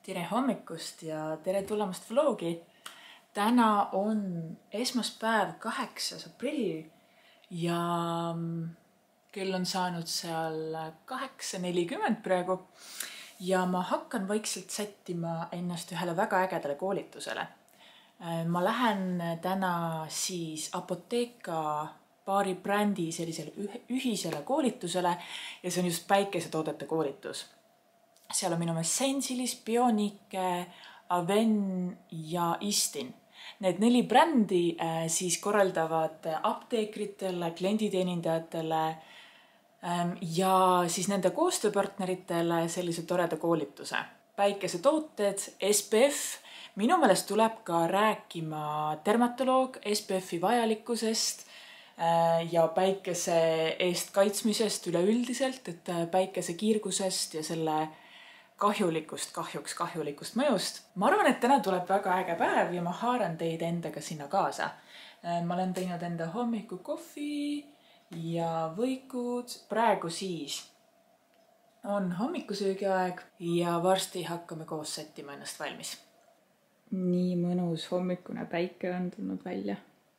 Tere hommikust ja tere tulemast vlogi. Täna on esmaspäev, 8. aprill ja kell on saanud seal 8:40 praegu. Ja ma hakkan vaikselt sättima ennast ühele väga ägedale koolitusele. Ma lähen täna siis Apotheka paari brändi sellisele ühisele koolitusele ja see on just päikesetoodete koolitus. Seal on minu meelest Sensilis, Bionique, Aven ja Istin. Need 4 brändi siis korraldavad apteekritele, klienditeenindajatele ja siis nende koostööpartneritele sellise toreda koolituse. Päikesetooted, SPF. Minu meelest tuleb ka rääkima dermatoloog SPF-i vajalikkusest ja päikese eest kaitsmisest üleüldiselt, et päikese kiirgusest ja selle kahjulikust mõjust. Ma arvan, et täna tuleb väga äge päev ja ma haaran teid endaga sinna kaasa. Ma olen teinud enda hommikukohvi ja võikud. Praegu siis on hommikusöögi aeg ja varsti hakkame koos sättima ennast valmis. Nii mõnus hommikune päike on tulnud välja.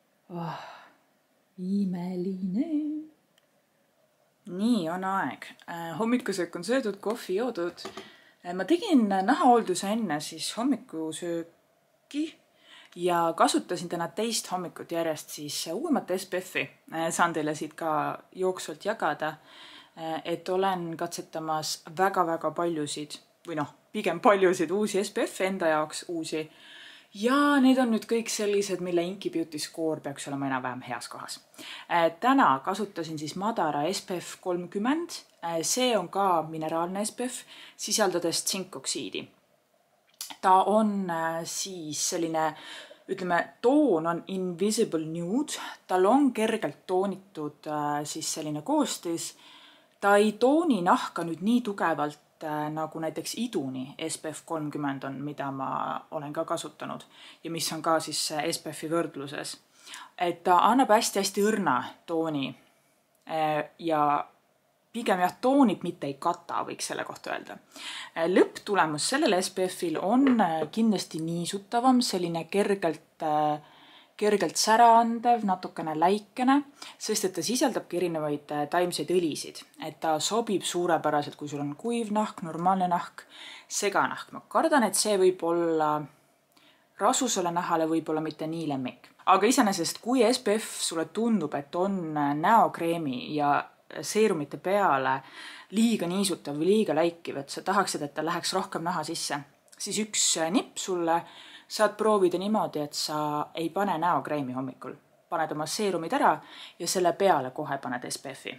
Imeline. Nii on aeg. Hommikusöök on söödud, kohvi joodud. Ma tegin nahahoolduse enne siis hommikusööki ja kasutasin täna teist hommikut järjest siis uuemat SPF-i. Saan teile siit ka jooksvalt jagada, et olen katsetamas väga paljusid või pigem paljusid uusi SPF-i enda jaoks uusi. Ja need on nüüd kõik sellised, mille Inky Beauty Score peaks olema enam-vähem heas kohas. Täna kasutasin siis Madara SPF 30. See on ka mineraalne SPF, sisaldades tsinkoksiidi. Ta on siis selline, toon on Invisible Nude. Tal on kergelt toonitud siis selline koostis. Ta ei tooni nahka nüüd nii tugevalt nagu näiteks Iduni SPF 30 on, mida ma olen ka kasutanud ja mis on ka siis SPF-i võrdluses. Et ta annab hästi õrna tooni ja pigem toonib, mitte ei kata, võiks selle kohta öelda. Lõpptulemus sellel SPF-il on kindlasti niisutavam, selline kergelt sära andev, natukene läikene, sest et ta sisaldabki erinevaid taimseid õlisid. Et ta sobib suurepäraselt, kui sul on kuiv nahk, normaalne nahk, seganahk. Ma kardan, et see võib olla rasusele nahale võib-olla mitte nii lemmik. Aga iseenesest, kui SPF sulle tundub, et on näokreemi ja seerumite peale liiga niisutav või liiga läikiv, et sa tahaksid, et ta läheks rohkem naha sisse, siis üks nipp sulle saad proovida niimoodi, et sa ei pane näokreemi hommikul. Paned oma seerumid ära ja selle peale kohe paned SPF-i.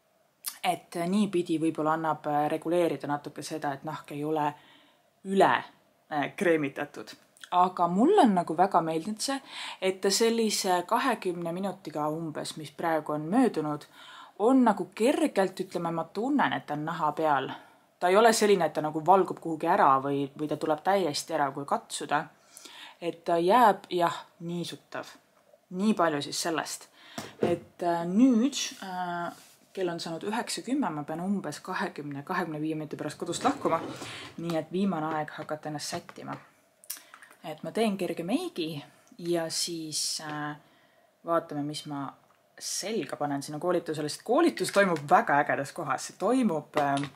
Et niipidi võib-olla annab reguleerida natuke seda, et nahk ei ole üle kreemitatud. Aga mulle on väga meeldinud see, et sellise 20 minutiga umbes, mis praegu on möödunud, on kergelt, ma tunnen, et ta on naha peal. Ta ei ole selline, et ta valgub kuhugi ära või ta tuleb täiesti ära, kui katsuda. Et ta jääb, niisutav. Nii palju siis sellest. Et nüüd kell on saanud 9:10, ma pean umbes 20-25 minuti pärast kodust lahkuma. Nii et viimane aeg hakata ennast sättima. Et ma teen kerge meigi ja siis vaatame, mis ma selga panen sinna koolitusele, sest koolitus toimub väga ägedas kohas. See toimub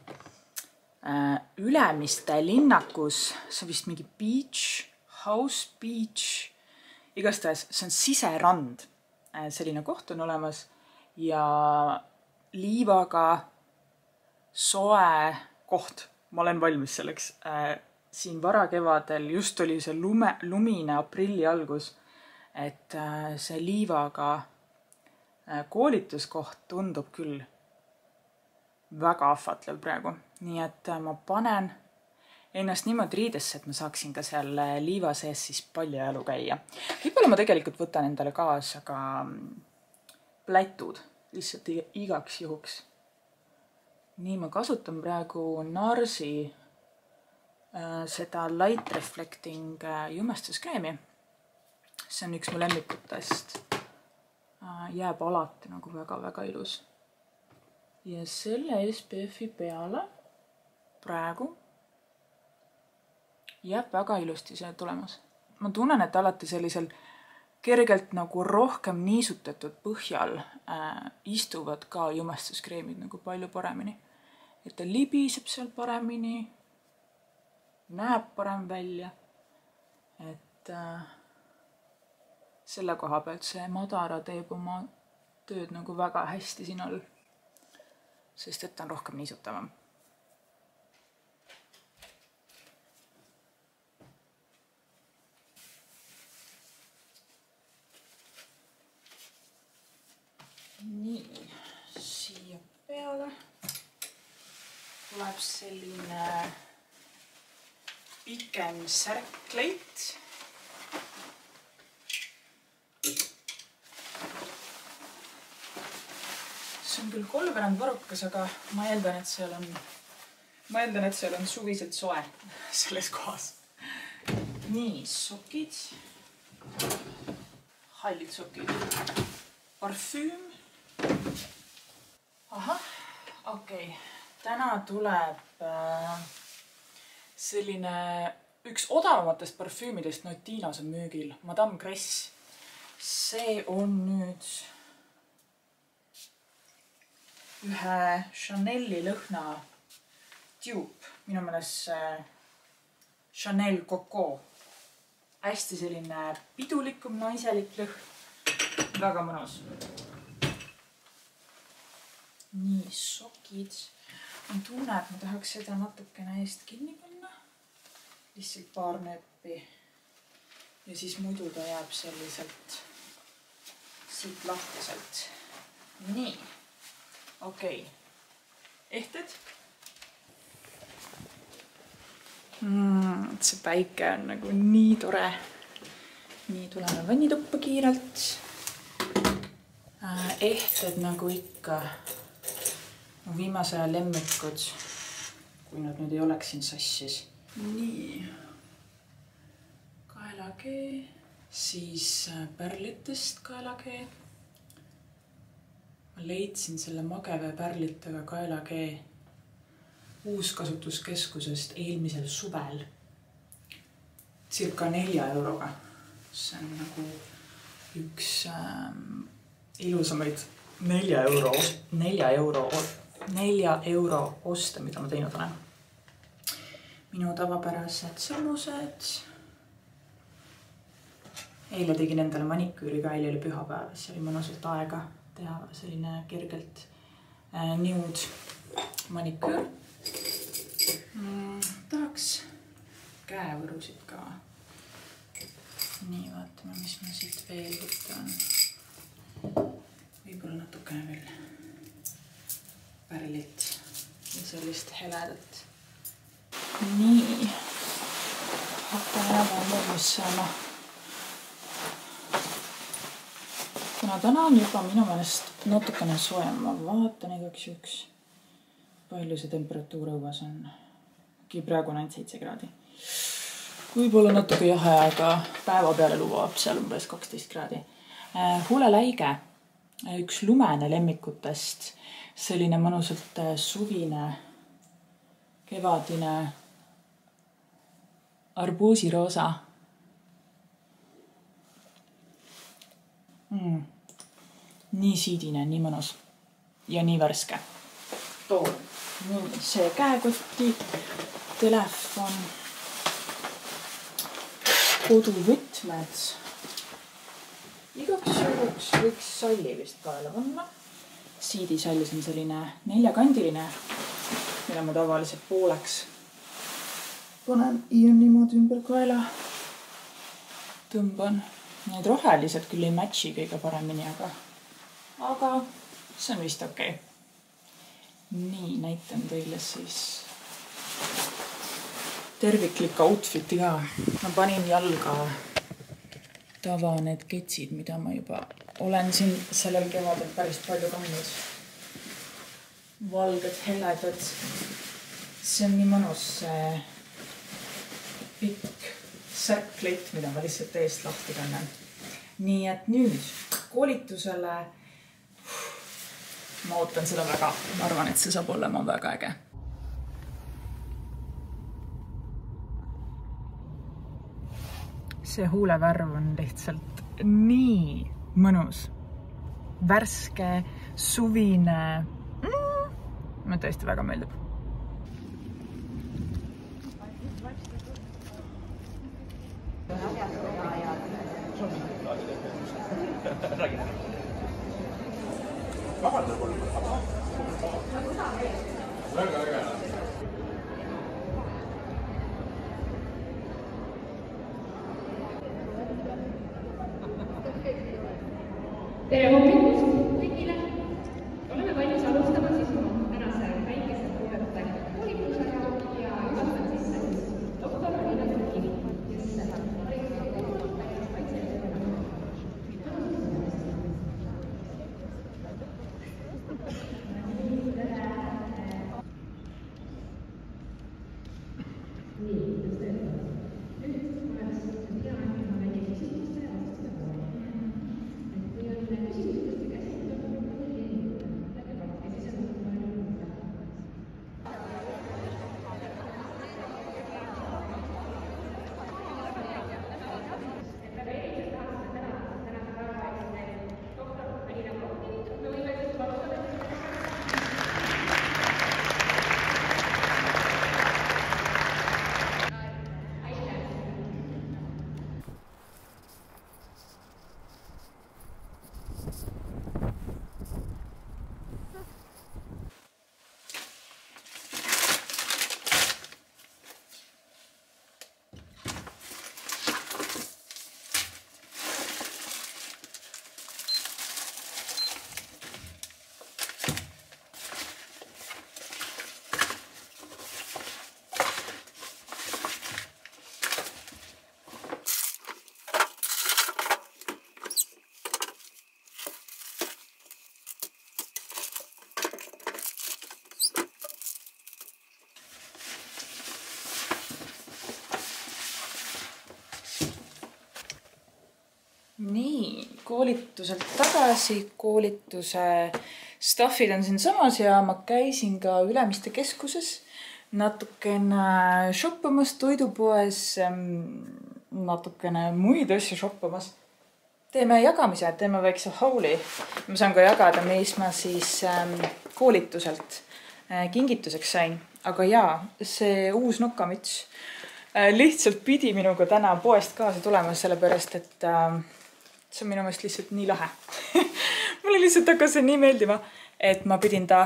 Ülemiste linnakus, see on vist mingi House Beach. Igastahes, see on siserand. Selline koht on olemas ja liivaga soe koht. Ma olen valmis selleks. Siin varakevadel just oli see lumine aprilli algus, et see liivaga koolituskoht tundub küll väga ahvatlev praegu. Nii et ma panen ennast niimoodi riidesse, et ma saaksin ka seal liiva sees siis paljajalu käia. Võib-olla ma tegelikult võtan endale kaasa ka plätud, lihtsalt igaks juhuks. Nii, ma kasutan praegu Narsi seda Light Reflecting jumestuskreemi. See on üks mu lemmikutest. Jääb alati väga ilus. Ja selle SPF-i peale praegu Jääb väga ilusti see tulemus. Ma tunnen, et alati sellisel kergelt nagu rohkem niisutatud põhjal istuvad ka jumestuskreemid nagu palju paremini. Et ta libiseb seal paremini, näeb parem välja. Et selle koha pealt see Madara teeb oma tööd nagu väga hästi siin all, sest et ta on rohkem niisutavam. Nii, siia peale tuleb selline pikem särkleit. See on küll 3 varukas, aga ma eeldan, et seal on suviselt soe selles kohas. Nii, sokid. Hallid sokid. Parfüüm. Ahah, okei. Täna tuleb selline üks odavamatest parfüümidest Notinos on müügil. Madame Gress. See on nüüd ühe Chanel'i lõhna tube. Minu meelest Chanel Coco. Hästi selline pidulikum naiselik lõhn. Väga mõnus. Nii, sokid. Ma tunnen, et ma tahaks seda natukene eest kinni panna. Lihtsalt paar nööpi. Ja siis muidu ta jääb selliselt siit lahtiselt. Nii. Okei. Ehted? See päike on nagu nii tore. Nii, tuleme vannituppa kiirelt. Ehted nagu ikka mu viimase aja lemmikud, kui nad nüüd ei oleks siin sassis. Nii. Kaelakee, siis pärlitest kaelakee. Ma leidsin selle Magevee pärlitega kaelakee uuskasutuskeskusest eelmisel suvel circa 4 euroga. See on nagu üks ilusamaid 4 euro oste, mida ma teinud olen. Minu tavapärased sammused. Eile tegin endale maniküüri ka, eile oli pühapäev, see oli mõnusalt aega teha selline kergelt nude maniküür. Tahaks käevõrusid ka. Nii, vaatame, mis ma siit veel võtan. Võib-olla natukene veel pärlit ja sellist heledat. Nii. Hakkame enam mõõmis saama. Kuna täna on juba minu meelest natukene soojem, ma vaatan igaks juks, palju see temperatuur õues on. Praegu on ainult 7 kraadi. Võib-olla natuke jahe, aga päeva peale lubab seal umbes 12 kraadi. Huuleläige, üks lumene lemmikutest, selline mõnusalt suvine, kevadine arbuusiroosa. Nii siidine, nii mõnus ja nii värske. Toon. Nii, see käekotti, telefon, koduvõtmed. Igaks juhuks võiks salli vist kaela panna. Siidisallis on selline 4-kandiline, mille ma tavaliselt pooleks panen ja niimoodi ümber kaela tõmban. Need rohelised küll ei matchi kõige paremini, aga see on vist okei. Nii, näitan teile siis terviklik outfiti ka. Ma panin jalga need ketsid, mida ma juba olen siin sellel kevadel päris palju kandnud. Valged, heledad. See on nii mõnus pikk särkleit, mida ma lihtsalt eest lahti kannan. Nii et nüüd koolitusele ma ootan seda väga. Ma arvan, et see saab olema väga äge. see huulevärv on lihtsalt nii mõnus. Värske, suvine. Mulle tõesti väga meeldib. Tere hommikust kõigile! Oleme valmis alustama siis tänase väikese kuulete koolitusega ja juhatan sisse doktor Marina Türki, kes Nii, koolituselt tagasi, koolituse staffid on siin samas ja ma käisin ka Ülemiste keskuses natukene shoppamas, toidupoes, natukene muid asju shoppamas. Teeme jagamise, teeme väikse hauli. Ma saan ka jagada, mis ma siis koolituselt kingituseks sain. Aga jaa, see uus nokkamüts lihtsalt pidi minuga täna poest kaasa tulema, sellepärast, et see on minu meelest lihtsalt nii lahe. Mulle lihtsalt hakkas see nii meeldima, et ma pidin ta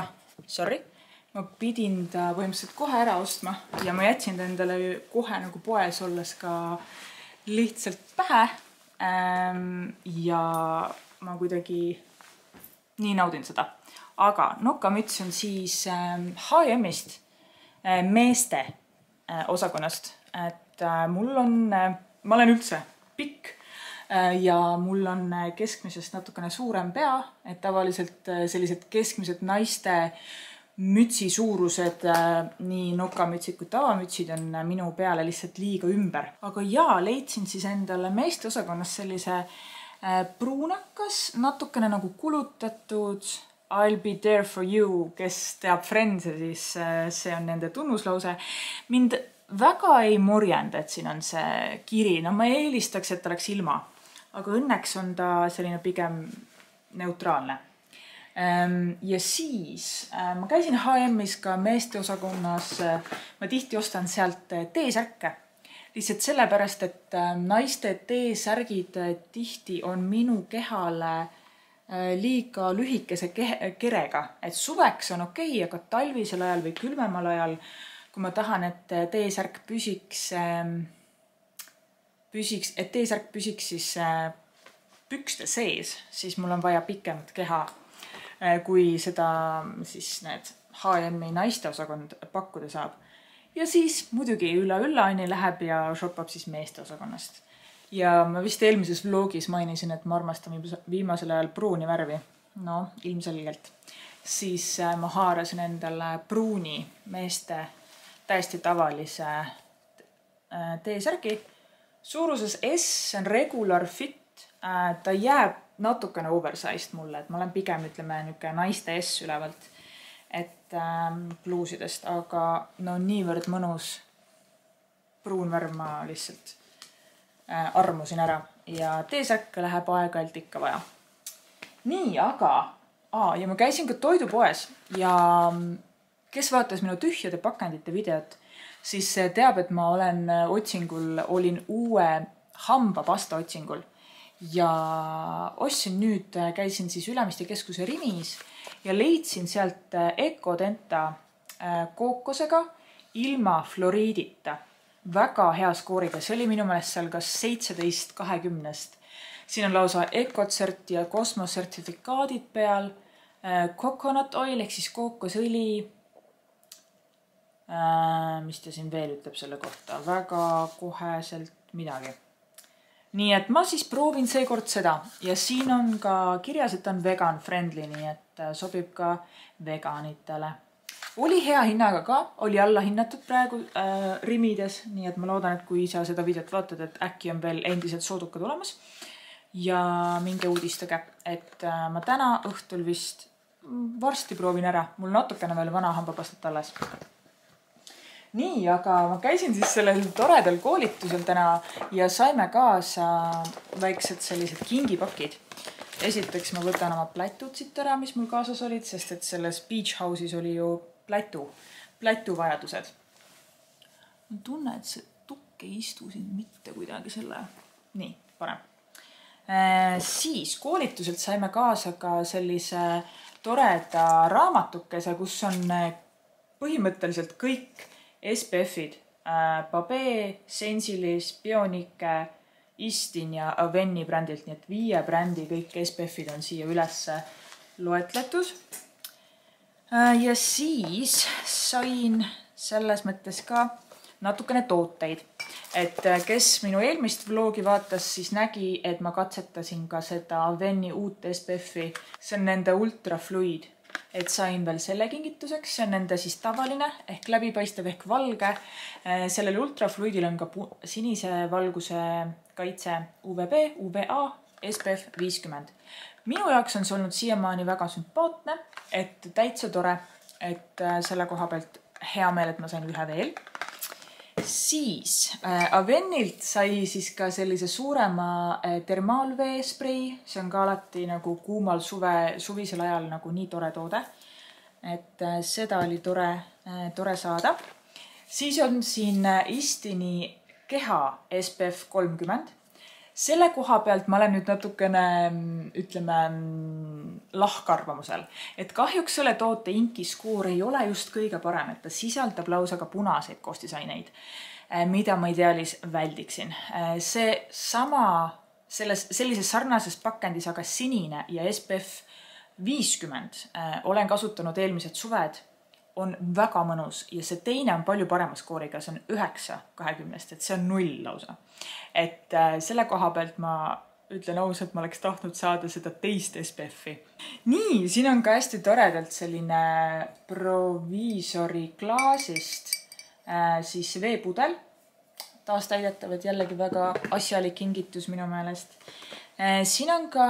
põhimõtteliselt kohe ära ostma ja ma jätsin ta endale kohe nagu poes olles ka lihtsalt pähe ja ma kuidagi nii naudin seda. Aga nokkamüts on siis H&M-ist meeste osakonnast, et ma olen üldse pikk ja mul on keskmisest natukene suurem pea, et tavaliselt sellised keskmised naiste mütsi suurused, nii nokkamütsid kui tavamütsid on minu peale lihtsalt liiga ümber. Aga jaa, leidsin siis endale meeste osakonnas sellise pruunakas, natukene nagu kulutatud I'll be there for you, kes teab Friends, siis see on nende tunnuslause. Mind väga ei morjenda, et siin on see kiri. No ma eelistaks, et oleks ilma. Aga õnneks on ta selline pigem neutraalne. Ja siis ma käisin H&M-is ka meeste osakonnas. Ma tihti ostan sealt T-särke. Lihtsalt sellepärast, et naiste T-särgid tihti on minu kehale liiga lühikese kerega. Et suveks on okei, aga talvisel ajal või külmemal ajal, kui ma tahan, et T-särk püsiks siis pükste sees, siis mul on vaja pikemat keha, kui seda siis need H&M-i naiste osakond pakkuda saab. Ja siis muidugi ülla-Anni läheb ja shoppab siis meeste osakonnast. Ja ma vist eelmises vlogis mainisin, et ma armastan viimasel ajal pruuni värvi. No, ilmselgelt. Siis ma haarasin endale pruuni meeste täiesti tavalise T-särgi. Suuruses S on regular fit. Ta jääb natukene oversized mulle, et ma olen pigem, ütleme, naiste S ülevalt, et bluusidest, aga no niivõrd mõnus pruun värv ma lihtsalt armusin ära ja teesäkke läheb aeg-ajalt ikka vaja. Nii, aga ja ma käisin ka toidupoes ja kes vaatas minu tühjade pakendite videot, siis teab, et ma olin uue hambapasta otsingul ja käisin siis Ülemiste keskuse Rimis ja leidsin sealt Ecodenta kookosega ilma fluoriidita. Väga hea skooriga, see oli minu meelest seal kas 17-20. Siin on lausa Ecocert ja Cosmos sertifikaadid peal, coconut oil ehk siis kookosõli. Mis ta siin veel ütleb selle kohta? Väga koheselt midagi. Nii et ma siis proovin seekord seda ja siin on ka kirjas, et on vegan friendly, nii et sobib ka veganitele. Oli hea hinnaga ka, oli alla hinnatud praegu Rimides, nii et ma loodan, et kui sa seda videot vaatad, et äkki on veel endiselt soodukad olemas. Ja minge uudistage, et ma täna õhtul vist varsti proovin ära. Mul natukene veel vana hambapastat alles. Nii, aga ma käisin siis sellel toredal koolitusel täna ja saime kaasa väiksed sellised kingipakid. Esiteks ma võtan oma plätud siit ära, mis mul kaasas olid, sest et selles Beach House'is oli ju plätu vajadused. Ma tunne, et see tukk ei istu siin mitte kuidagi selle. Nii, parem. Siis koolituselt saime kaasa ka sellise toreda raamatukese, kus on põhimõtteliselt kõik SPF-id. Babee, Sensilis, Bionike, Istin ja Aveni brändilt, nii et 5 brändi kõik SPF-id on siia üles loetletud. Ja siis sain selles mõttes ka natukene tooteid. Et kes minu eelmist vlogi vaatas, siis nägi, et ma katsetasin ka seda Aveni uut SPF-i. See on nende ultrafluid. Et sain veel selle kingituseks. See on nende siis tavaline ehk läbipaistev ehk valge. Sellel ultrafluidil on ka sinise valguse kaitse UVB, UVA, SPF 50. Minu jaoks on see olnud siiamaani väga sümpaatne, et täitsa tore, et selle koha pealt hea meel, et ma sain ühe veel. Siis Avenilt sai siis ka sellise suurema termaalveesprei. See on ka alati nagu kuumal suvisel ajal nagu nii tore toode. Et seda oli tore saada. Siis on siin Istini keha SPF 30. Selle koha pealt ma olen nüüd natukene, ütleme, lahkarvamusel. Et kahjuks selle toote inkiskoor ei ole just kõige parem, et ta sisaldab lausa ka punaseid koostisaineid, mida ma ideaalis väldiksin. See sama, sellises sarnases pakendis aga sinine ja SPF 50 olen kasutanud eelmised suved, on väga mõnus ja see teine on palju parema skooriga, see on 9-20, et see on 0 lausa. Et selle koha pealt ma ütlen ausalt, ma oleks tahtnud saada seda teist SPF-i. Nii, siin on ka hästi toredalt selline proviisori klaasist siis veepudel. Taas täidetavad jällegi väga asjalik kingitus minu meelest. Siin on ka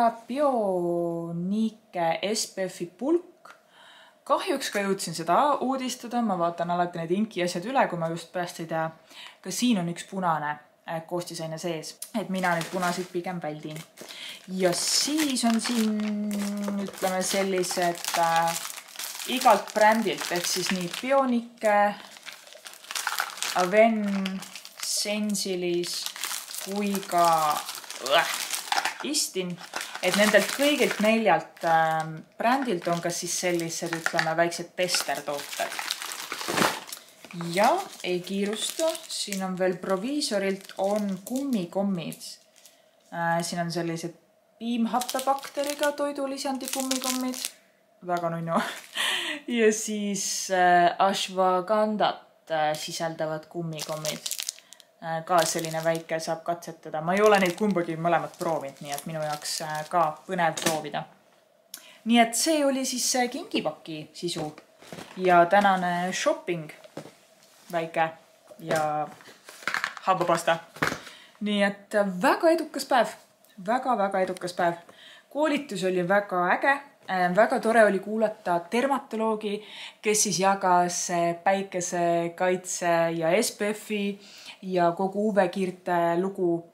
Bionike SPF-i pulk. Kahjuks ka jõudsin seda uudistada, ma vaatan alati need inki asjad üle, kui ma just peast ei tea. Ka siin on üks punane koostisaine sees, et mina nüüd punasid pigem väldin. Ja siis on siin, ütleme, sellised igalt brändilt, ehk siis nii Bionike, Aven, Sensilis kui ka Istin. Et nendelt kõigilt 4 brändilt on ka siis sellised, ütleme, väiksed testertooted. Ja ei kiirusta. Siin on veel proviisorilt on kummikommid. Siin on sellised piimhappebakteriga toidulisandi kummikommid. Väga nunnu. Ja siis ashwagandat sisaldavad kummikommid. Ka selline väike saab katsetada. Ma ei ole neid kumbagi mõlemat proovinud, nii et minu jaoks ka põnev proovida. Nii et see oli siis kingipaki sisu ja tänane shopping väike ja hambapasta. Nii et väga edukas päev. Väga edukas päev. Koolitus oli väga äge. Väga tore oli kuulata dermatoloogi, kes siis jagas päikesekaitse ja SPF-i ja kogu UV-kiirte lugu.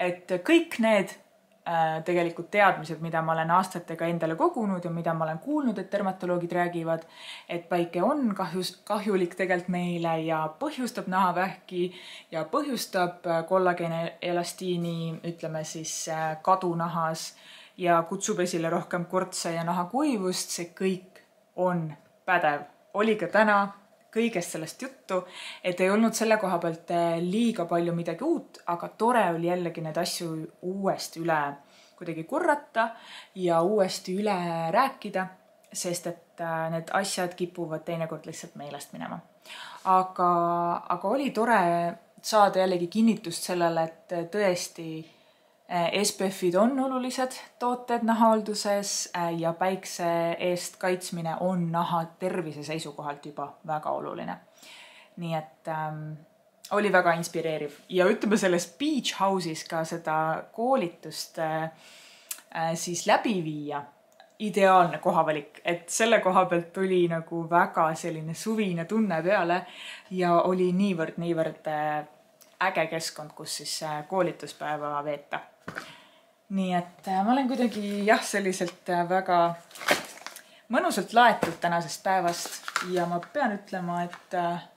et kõik need tegelikult teadmised, mida ma olen aastatega endale kogunud ja mida ma olen kuulnud, et dermatoloogid räägivad, et päike on kahjulik tegelikult meile ja põhjustab nahavähki ja põhjustab kollageeni elastiini, ütleme siis kadu nahas ja kutsub esile rohkem kortse ja nahakuivust, see kõik on pädev. Oli ka täna kõigest sellest juttu, et ei olnud selle koha pealt liiga palju midagi uut, aga tore oli jällegi need asju uuesti üle kuidagi korrata ja uuesti üle rääkida, sest et need asjad kipuvad teinekord lihtsalt meelest minema. Aga oli tore saada jällegi kinnitust sellele, et tõesti SPF-id on olulised tooted nahaolduses ja päikse eest kaitsmine on naha tervise seisukohalt juba väga oluline. Nii et oli väga inspireeriv. Ja ütleme selles Beach House'is ka seda koolitust siis läbi viia. Ideaalne kohavalik, et selle koha pealt tuli nagu väga selline suvine tunne peale ja oli niivõrd äge keskkond, kus siis koolituspäeva veeta. Nii et ma olen kuidagi selliselt väga mõnusalt laetud tänasest päevast ja ma pean ütlema, et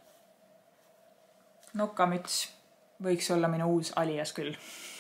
nokamüts võiks olla minu uus alias küll.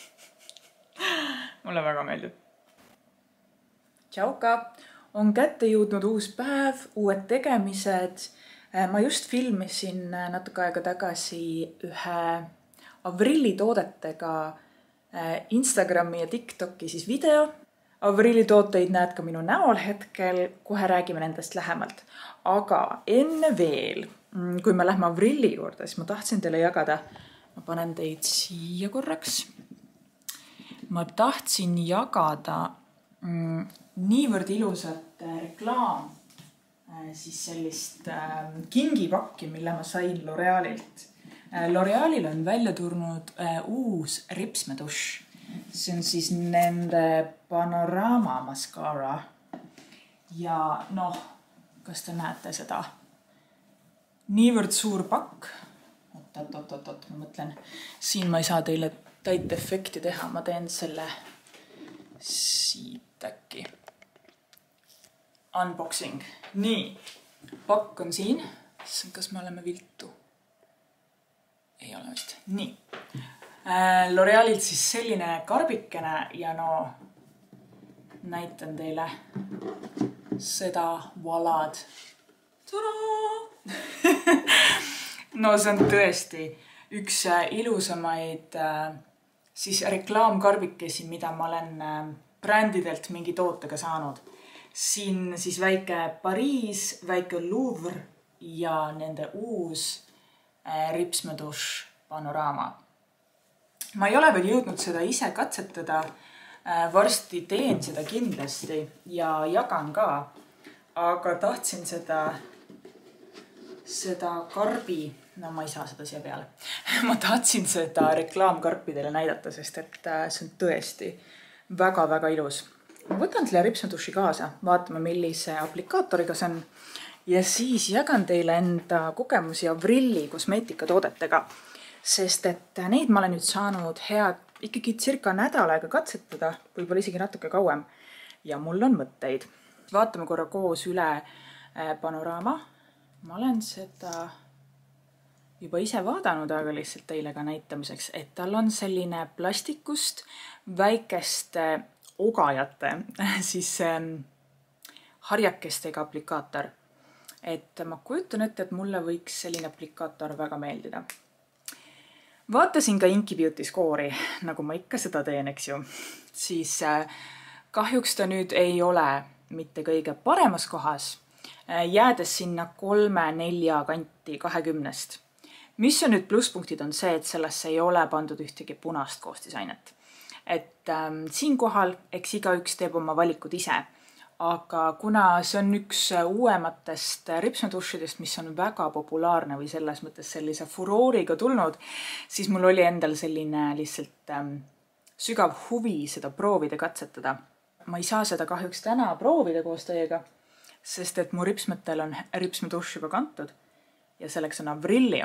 Mulle väga meeldib. Tšauka! On kätte jõudnud uus päev, uued tegemised. Ma just filmisin natuke aega tagasi ühe Avrilli toodetega Instagrami ja TikToki siis video. Avrilli tooteid näed ka minu näol hetkel, kohe räägime nendest lähemalt. Aga enne veel, kui me lähme Avrilli juurde, siis ma tahtsin teile jagada, ma panen teid siia korraks. Ma tahtsin jagada niivõrd ilusat reklaam, siis sellist kingipakki, mille ma sain L'Orealilt. L'Orealil on välja tulnud uus ripsmedušš. See on siis nende Panorama mascara. Ja kas te näete seda? Niivõrd suur pakk. Oot, ma mõtlen. Siin ma ei saa teile täit efekti teha. Ma teen selle siit äkki. Unboxing. Nii, pakk on siin. Kas me oleme viltu? Ei ole vist. Nii. L'Orealilt siis selline karbikene ja näitan teile seda valad. See on tõesti üks ilusamaid siis reklaamkarbikesi, mida ma olen brändidelt mingi tootega saanud. Siin siis väike Pariis, väike Louvre ja nende uus ripsmedušš Panorama. Ma ei ole veel jõudnud seda ise katsetada, varsti teen seda kindlasti ja jagan ka, aga tahtsin seda karbi, ma ei saa seda siia peale, ma tahtsin seda reklaamkarpi teile näidata, sest et see on tõesti väga-väga ilus. Ma võtan selle ripsmedušši kaasa, vaatame millise aplikaatoriga see on ja siis jagan teile enda kogemusi Avrilli kosmeetikatoodetega, sest et neid ma olen nüüd saanud head ikkagi circa nädal aega katsetada, võib-olla isegi natuke kauem ja mul on mõtteid. Vaatame korra koos üle Panorama. Ma olen seda juba ise vaadanud, aga lihtsalt teile ka näitamiseks, et tal on selline plastikust väikeste ogajate, siis harjakestega aplikaator. Et ma kujutan ette, et mulle võiks selline aplikaator väga meeldida. Vaatasin ka Inky Beauty skoori, nagu ma ikka seda teen, eks ju. Siis kahjuks ta nüüd ei ole mitte kõige paremas kohas, jäädes sinna 3-4 kanti 20. Mis on nüüd plusspunktid on see, et sellesse ei ole pandud ühtegi punast koostisainet. Et siinkohal eks igaüks teeb oma valikud ise. Aga kuna see on üks uuematest ripsmeduššidest, mis on väga populaarne või selles mõttes sellise furooriga tulnud, siis mul oli endal selline lihtsalt sügav huvi seda proovida katsetada. Ma ei saa seda kahjuks täna proovida koos teiega, sest et mu ripsmetel on ripsmedušš juba kantud ja selleks on Avrilli oma.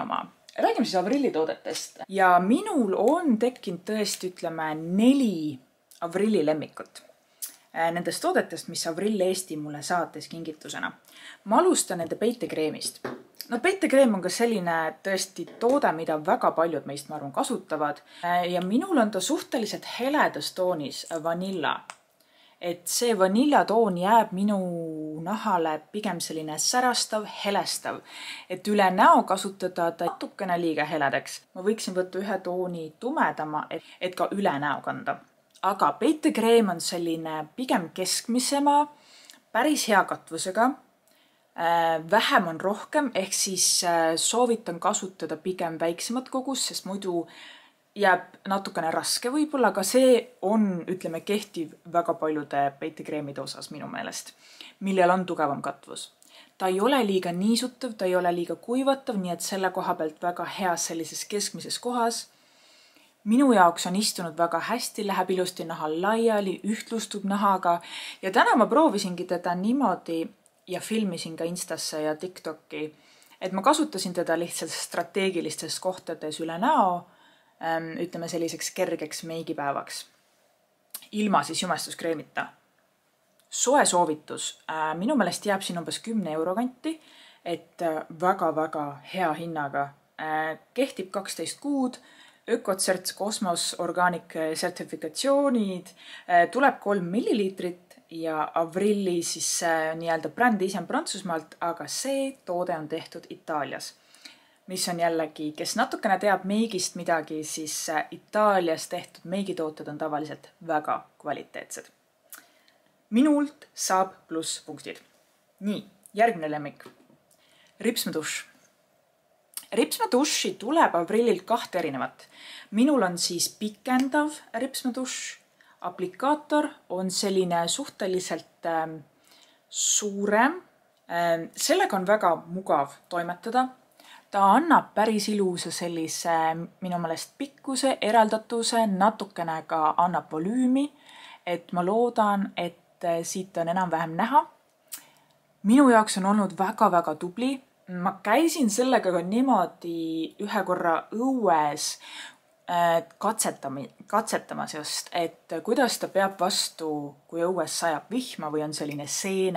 räägime siis Avrilli toodetest ja minul on tekkinud tõesti, ütleme, 4 Avrilli lemmikut nendest toodetest, mis Avrill Eesti mulle saates kingitusena. Ma alustan nende peitekreemist. No peitekreem on ka selline tõesti toode, mida väga paljud meist, ma arvan, kasutavad ja minul on ta suhteliselt heledas toonis vanilla. Et see vaniljatoon jääb minu nahale pigem selline särastav, helestav. Et üle näo kasutada ta natukene liiga heledaks. Ma võiksin võtta ühe tooni tumedama, et ka üle näo kanda. Aga peitekreem on selline pigem keskmisema, päris hea katvusega. Vähem on rohkem, ehk siis soovitan kasutada pigem väiksemat kogus, sest muidu jääb natukene raske võib-olla, aga see on, ütleme, kehtiv väga paljude peitekreemide osas minu meelest, millel on tugevam katvus. Ta ei ole liiga niisutav, ta ei ole liiga kuivatav, nii et selle koha pealt väga hea sellises keskmises kohas. Minu jaoks on istunud väga hästi, läheb ilusti nahal laiali, ühtlustub nahaga ja täna ma proovisingi teda niimoodi ja filmisin ka Instasse ja TikToki, et ma kasutasin teda lihtsalt strateegilistes kohtades üle näo, ütleme selliseks kergeks meigipäevaks, ilma siis jumestuskreemita. Soe soovitus, minu meelest jääb siin umbes 10 euro kanti, et väga-väga hea hinnaga. Kehtib 12 kuud, Ökocerts, Kosmos, Organic sertifikatsioonid, tuleb 3 milliliitrit ja Avrilli siis nii-öelda brändi ise on Prantsusmaalt, aga see toode on tehtud Itaalias. Mis on jällegi, kes natukene teab meigist midagi, siis Itaalias tehtud meigitooted on tavaliselt väga kvaliteetsed. Minult saab plusspunktid. Nii, järgmine lemmik. Ripsmeduš. Ripsmeduši tuleb Avrillilt 2 erinevat. Minul on siis pikendav ripsmeduš. Aplikaator on selline suhteliselt suurem. Sellega on väga mugav toimetada. Ta annab päris ilusa sellise minu meelest pikkuse, eraldatuse, natukene ka annab volüümi, et ma loodan, et siit on enam-vähem näha. Minu jaoks on olnud väga-väga tubli. Ma käisin sellega ka niimoodi ühe korra õues katsetamas just, et kuidas ta peab vastu, kui õues sajab vihma või on selline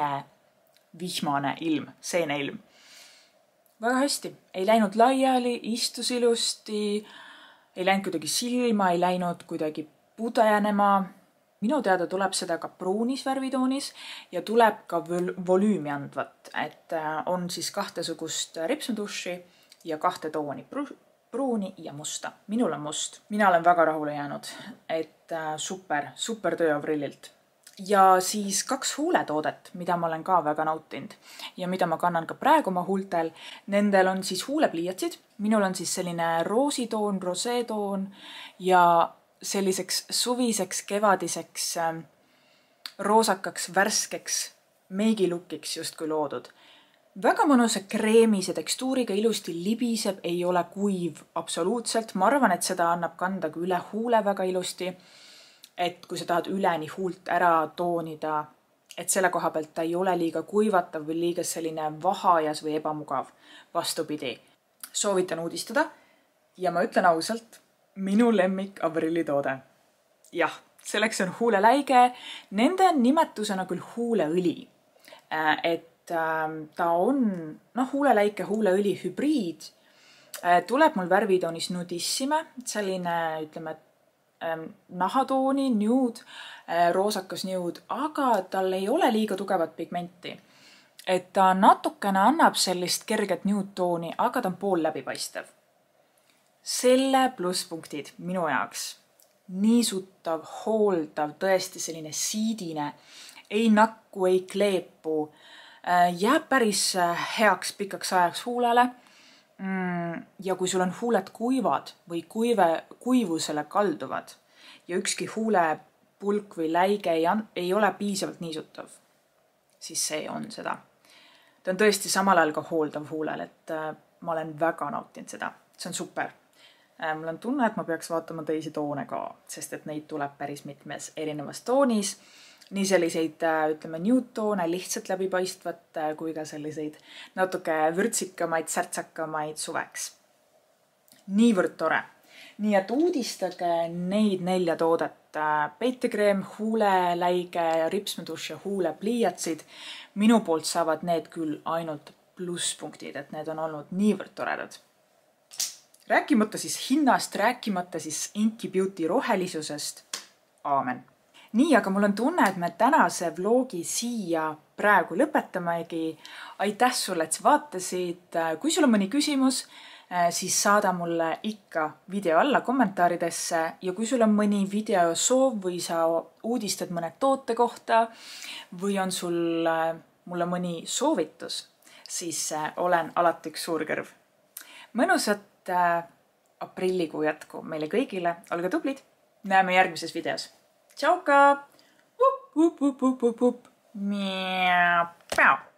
vihmane ilm, seeneilm. Väga hästi. Ei läinud laiali, istus ilusti, ei läinud kuidagi silma, ei läinud kuidagi pudenema. Minu teada tuleb seda ka pruunis värvitoonis ja tuleb ka volüümi andvat, et on siis 2 sugust ripsmeduši ja 2 tooni, pruuni ja musta. Minul on must. Mina olen väga rahule jäänud, et super töö Avrillilt. Ja siis 2 huuletoodet, mida ma olen ka väga nautinud ja mida ma kannan ka praegu oma huultel. Nendel on siis huulepliiatsid. Minul on siis selline roositoon, roseetoon ja selliseks suviseks, kevadiseks, roosakaks, värskeks meigilukiks justkui loodud. Väga mõnusa kreemise tekstuuriga, ilusti libiseb, ei ole kuiv absoluutselt. Ma arvan, et seda annab kanda ka üle huule väga ilusti. Et kui sa tahad üleni huult ära toonida, et selle koha pealt ta ei ole liiga kuivatav või liiga selline vahajas või ebamugav. Vastupidi. Soovitan uudistada ja ma ütlen ausalt, minu lemmik Avrilli toode. Jah, selleks on huuleläige. Nende nimetusena küll huuleõli. Et ta on huuleläike huuleõli hübriid. Tuleb mul värvitoonis nudissime, selline, ütleme, nahatooni, nude, roosakas nude, aga tal ei ole liiga tugevat pigmenti. Et ta natukene annab sellist kerget nude tooni, aga ta on pool läbipaistev. Selle plusspunktid minu jaoks. Niisutav, hooldav, tõesti selline siidine, ei nakku, ei kleepu, jääb päris heaks pikaks ajaks huulele. Ja kui sul on huuled kuivad või kuivusele kalduvad ja ükski huulepulk või läige ei ole piisavalt niisutav, siis see on seda. Ta on tõesti samal ajal ka hooldav huulel, et ma olen väga nautinud seda. See on super. Mul on tunne, et ma peaks vaatama teisi toone ka, sest et neid tuleb päris mitmes erinevas toonis. Nii selliseid, ütleme, nude-toone lihtsalt läbipaistvat, kui ka selliseid natuke vürtsikamaid, särtsakamaid suveks. Niivõrd tore. Nii et uudistage neid 4 toodet. Peitekreem, huuleläige, ripsmeduš ja huulepliiatsid. Minu poolt saavad need küll ainult plusspunktid, et need on olnud niivõrd toredad. Rääkimata siis hinnast, rääkimata siis Inky Beauty rohelisusest. Aamen. Nii, aga mul on tunne, et me tänase vlogi siia praegu lõpetamegi. Aitäh sulle, et sa vaatasid. Kui sul on mõni küsimus, siis saada mulle ikka video alla kommentaaridesse. Ja kui sul on mõni video soov või sa uudistad mõne toote kohta või on sul mulle mõni soovitus, siis olen alati üks suur kõrv. Mõnusat aprillikuu jätku meile kõigile. Olge tublid. Näeme järgmises videos. Tšauka! Miau!